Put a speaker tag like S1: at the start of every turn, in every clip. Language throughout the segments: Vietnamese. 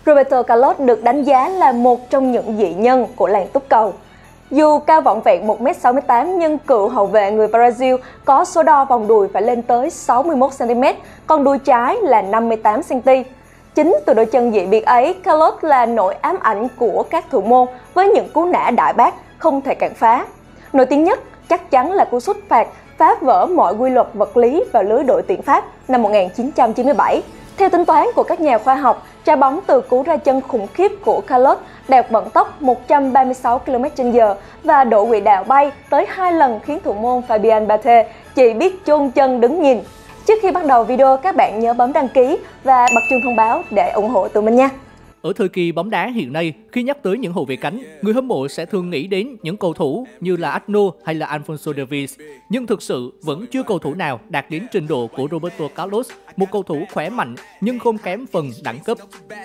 S1: Roberto Carlos được đánh giá là một trong những dị nhân của làng túc cầu. Dù cao vỏn vẹn 1m68 nhưng cựu hậu vệ người Brazil có số đo vòng đùi phải lên tới 61cm, còn đùi trái là 58cm. Chính từ đôi chân dị biệt ấy, Carlos là nỗi ám ảnh của các thủ môn với những cú nã đại bác không thể cản phá. Nổi tiếng nhất chắc chắn là cú sút phạt phá vỡ mọi quy luật vật lý vào lưới đội tuyển Pháp năm 1997. Theo tính toán của các nhà khoa học, trái bóng từ cú ra chân khủng khiếp của Carlos đạt vận tốc 136 km/h và độ quỹ đạo bay tới 2 lần khiến thủ môn Fabien Barthez chỉ biết chôn chân đứng nhìn. Trước khi bắt đầu video, các bạn nhớ bấm đăng ký và bật chuông thông báo để ủng hộ tụi mình nha.
S2: Ở thời kỳ bóng đá hiện nay, khi nhắc tới những hậu vệ cánh, người hâm mộ sẽ thường nghĩ đến những cầu thủ như là Adno hay là Alphonso Davies. Nhưng thực sự vẫn chưa cầu thủ nào đạt đến trình độ của Roberto Carlos, một cầu thủ khỏe mạnh nhưng không kém phần đẳng cấp.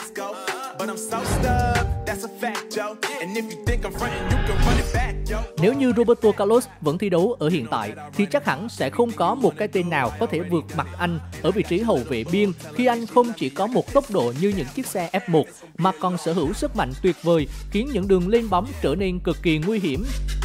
S2: Nếu như Roberto Carlos vẫn thi đấu ở hiện tại thì chắc hẳn sẽ không có một cái tên nào có thể vượt mặt anh ở vị trí hậu vệ biên, khi anh không chỉ có một tốc độ như những chiếc xe F1 mà còn sở hữu sức mạnh tuyệt vời khiến những đường lên bóng trở nên cực kỳ nguy hiểm.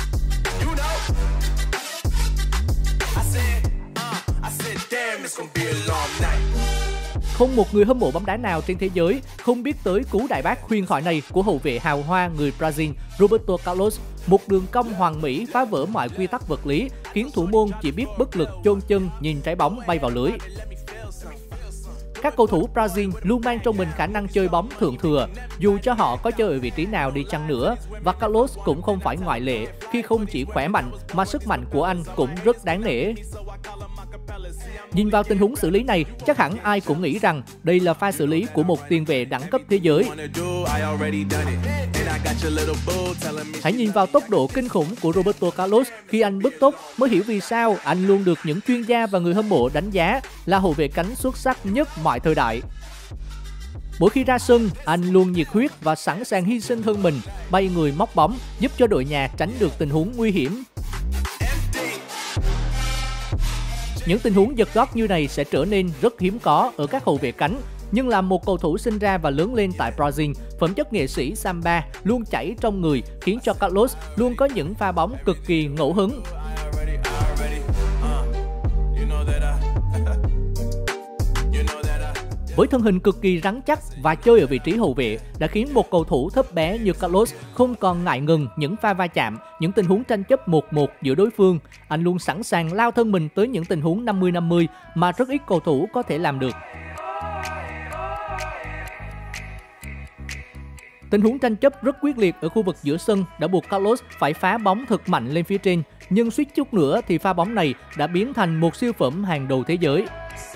S2: Không một người hâm mộ bóng đá nào trên thế giới không biết tới cú đại bác huyền thoại này của hậu vệ hào hoa người Brazil Roberto Carlos. Một đường cong hoàn mỹ phá vỡ mọi quy tắc vật lý, khiến thủ môn chỉ biết bất lực chôn chân nhìn trái bóng bay vào lưới. Các cầu thủ Brazil luôn mang trong mình khả năng chơi bóng thượng thừa, dù cho họ có chơi ở vị trí nào đi chăng nữa, và Carlos cũng không phải ngoại lệ khi không chỉ khỏe mạnh mà sức mạnh của anh cũng rất đáng nể. Nhìn vào tình huống xử lý này, chắc hẳn ai cũng nghĩ rằng đây là pha xử lý của một tiền vệ đẳng cấp thế giới. Hãy nhìn vào tốc độ kinh khủng của Roberto Carlos khi anh bứt tốc mới hiểu vì sao anh luôn được những chuyên gia và người hâm mộ đánh giá là hậu vệ cánh xuất sắc nhất mọi thời đại. Mỗi khi ra sân, anh luôn nhiệt huyết và sẵn sàng hy sinh thân mình, bay người móc bóng, giúp cho đội nhà tránh được tình huống nguy hiểm. Những tình huống giật gót như này sẽ trở nên rất hiếm có ở các hậu vệ cánh, nhưng là một cầu thủ sinh ra và lớn lên tại Brazil, phẩm chất nghệ sĩ samba luôn chảy trong người khiến cho Carlos luôn có những pha bóng cực kỳ ngẫu hứng. Với thân hình cực kỳ rắn chắc và chơi ở vị trí hậu vệ đã khiến một cầu thủ thấp bé như Carlos không còn ngại ngần những pha va chạm, những tình huống tranh chấp 1-1 giữa đối phương. Anh luôn sẵn sàng lao thân mình tới những tình huống 50-50 mà rất ít cầu thủ có thể làm được. Tình huống tranh chấp rất quyết liệt ở khu vực giữa sân đã buộc Carlos phải phá bóng thật mạnh lên phía trên, nhưng suýt chút nữa thì pha bóng này đã biến thành một siêu phẩm hàng đầu thế giới.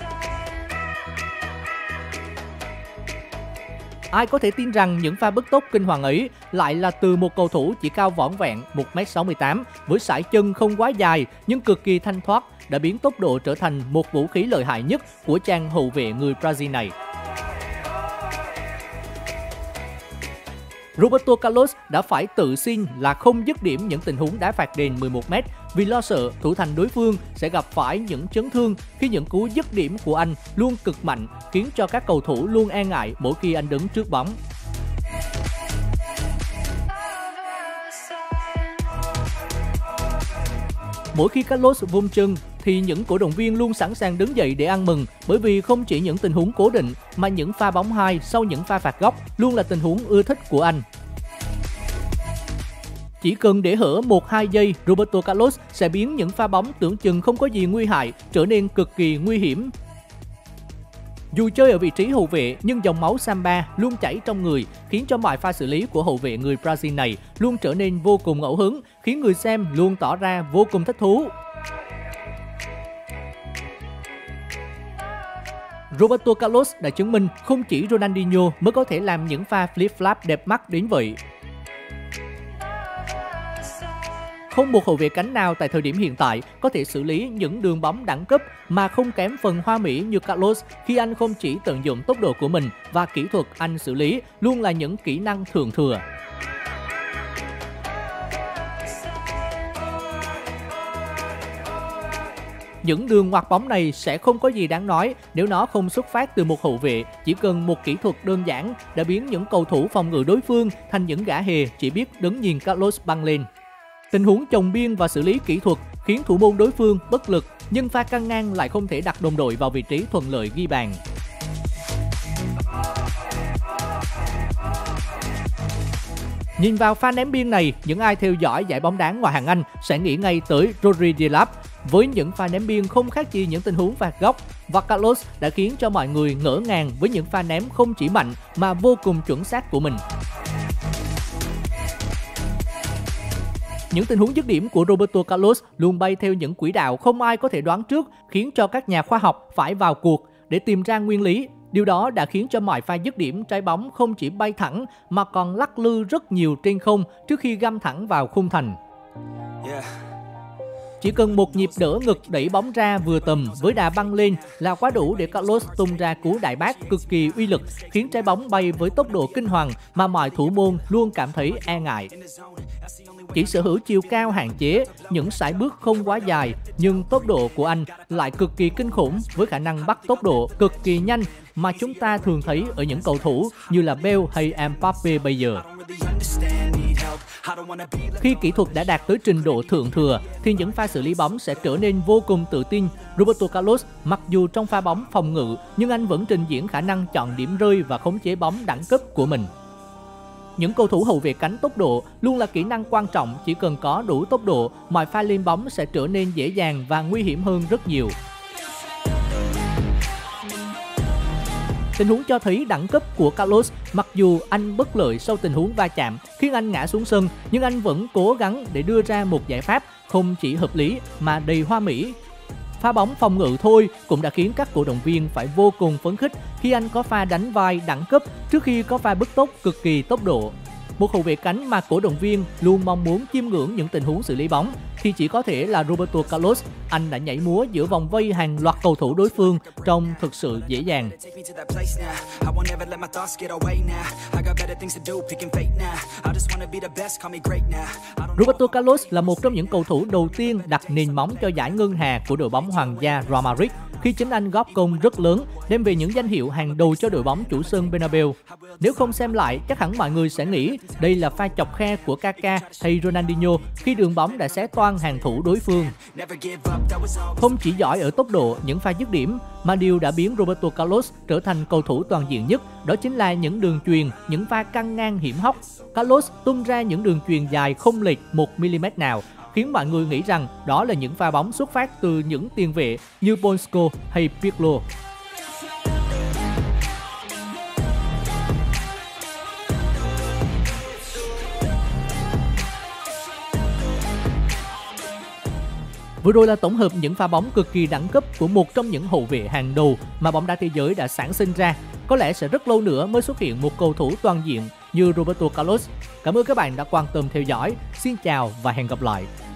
S2: Ai có thể tin rằng những pha bứt tốc kinh hoàng ấy lại là từ một cầu thủ chỉ cao vỏn vẹn 1m68 với sải chân không quá dài nhưng cực kỳ thanh thoát đã biến tốc độ trở thành một vũ khí lợi hại nhất của chàng hậu vệ người Brazil này. Roberto Carlos đã phải tự xin là không dứt điểm những tình huống đá phạt đền 11m vì lo sợ thủ thành đối phương sẽ gặp phải những chấn thương khi những cú dứt điểm của anh luôn cực mạnh khiến cho các cầu thủ luôn e ngại mỗi khi anh đứng trước bóng. Mỗi khi Carlos vung chân thì những cổ động viên luôn sẵn sàng đứng dậy để ăn mừng, bởi vì không chỉ những tình huống cố định mà những pha bóng hai sau những pha phạt góc luôn là tình huống ưa thích của anh. Chỉ cần để hở 1-2 giây, Roberto Carlos sẽ biến những pha bóng tưởng chừng không có gì nguy hại trở nên cực kỳ nguy hiểm. Dù chơi ở vị trí hậu vệ nhưng dòng máu samba luôn chảy trong người khiến cho mọi pha xử lý của hậu vệ người Brazil này luôn trở nên vô cùng ngẫu hứng, khiến người xem luôn tỏ ra vô cùng thích thú. Roberto Carlos đã chứng minh không chỉ Ronaldinho mới có thể làm những pha flip-flap đẹp mắt đến vậy. Không một hậu vệ cánh nào tại thời điểm hiện tại có thể xử lý những đường bóng đẳng cấp mà không kém phần hoa mỹ như Carlos khi anh không chỉ tận dụng tốc độ của mình và kỹ thuật anh xử lý luôn là những kỹ năng thượng thừa. Những đường ngoặt bóng này sẽ không có gì đáng nói nếu nó không xuất phát từ một hậu vệ, chỉ cần một kỹ thuật đơn giản đã biến những cầu thủ phòng ngự đối phương thành những gã hề chỉ biết đứng nhìn Carlos băng lên. Tình huống chồng biên và xử lý kỹ thuật khiến thủ môn đối phương bất lực, nhưng pha căng ngang lại không thể đặt đồng đội vào vị trí thuận lợi ghi bàn. Nhìn vào pha ném biên này, những ai theo dõi giải bóng đá ngoại hạng Anh sẽ nghĩ ngay tới Rodri Delap với những pha ném biên không khác gì những tình huống phạt góc, và Carlos đã khiến cho mọi người ngỡ ngàng với những pha ném không chỉ mạnh mà vô cùng chuẩn xác của mình. Những tình huống dứt điểm của Roberto Carlos luôn bay theo những quỹ đạo không ai có thể đoán trước, khiến cho các nhà khoa học phải vào cuộc để tìm ra nguyên lý. Điều đó đã khiến cho mọi pha dứt điểm trái bóng không chỉ bay thẳng mà còn lắc lư rất nhiều trên không trước khi găm thẳng vào khung thành. Chỉ cần một nhịp đỡ ngực đẩy bóng ra vừa tầm với đà băng lên là quá đủ để Carlos tung ra cú đại bác cực kỳ uy lực, khiến trái bóng bay với tốc độ kinh hoàng mà mọi thủ môn luôn cảm thấy e ngại. Chỉ sở hữu chiều cao hạn chế, những sải bước không quá dài, nhưng tốc độ của anh lại cực kỳ kinh khủng với khả năng bắt tốc độ cực kỳ nhanh mà chúng ta thường thấy ở những cầu thủ như là Bale hay Mbappe bây giờ. Khi kỹ thuật đã đạt tới trình độ thượng thừa thì những pha xử lý bóng sẽ trở nên vô cùng tự tin. Roberto Carlos mặc dù trong pha bóng phòng ngự nhưng anh vẫn trình diễn khả năng chọn điểm rơi và khống chế bóng đẳng cấp của mình. Những cầu thủ hậu vệ cánh tốc độ luôn là kỹ năng quan trọng, chỉ cần có đủ tốc độ, mọi pha lên bóng sẽ trở nên dễ dàng và nguy hiểm hơn rất nhiều. Tình huống cho thấy đẳng cấp của Carlos, mặc dù anh bất lợi sau tình huống va chạm khiến anh ngã xuống sân, nhưng anh vẫn cố gắng để đưa ra một giải pháp không chỉ hợp lý mà đầy hoa mỹ. Pha bóng phòng ngự thôi cũng đã khiến các cổ động viên phải vô cùng phấn khích khi anh có pha đánh vai đẳng cấp trước khi có pha bứt tốc cực kỳ tốc độ. Một hậu vệ cánh mà cổ động viên luôn mong muốn chiêm ngưỡng những tình huống xử lý bóng thì chỉ có thể là Roberto Carlos. Anh đã nhảy múa giữa vòng vây hàng loạt cầu thủ đối phương trông thực sự dễ dàng. Roberto Carlos là một trong những cầu thủ đầu tiên đặt nền móng cho giải ngân hà của đội bóng hoàng gia Real Madrid, khi chính anh góp công rất lớn đem về những danh hiệu hàng đầu cho đội bóng chủ sân Bernabeu. Nếu không xem lại, chắc hẳn mọi người sẽ nghĩ đây là pha chọc khe của Kaká hay Ronaldinho khi đường bóng đã xé toang hàng thủ đối phương. Không chỉ giỏi ở tốc độ, những pha dứt điểm, mà điều đã biến Roberto Carlos trở thành cầu thủ toàn diện nhất đó chính là những đường chuyền, những pha căng ngang hiểm hóc. Carlos tung ra những đường chuyền dài không lệch 1mm nào, khiến mọi người nghĩ rằng đó là những pha bóng xuất phát từ những tiền vệ như Bosco hay Pirlo. Vừa rồi là tổng hợp những pha bóng cực kỳ đẳng cấp của một trong những hậu vệ hàng đầu mà bóng đá thế giới đã sản sinh ra. Có lẽ sẽ rất lâu nữa mới xuất hiện một cầu thủ toàn diện như Roberto Carlos. Cảm ơn các bạn đã quan tâm theo dõi. Xin chào và hẹn gặp lại.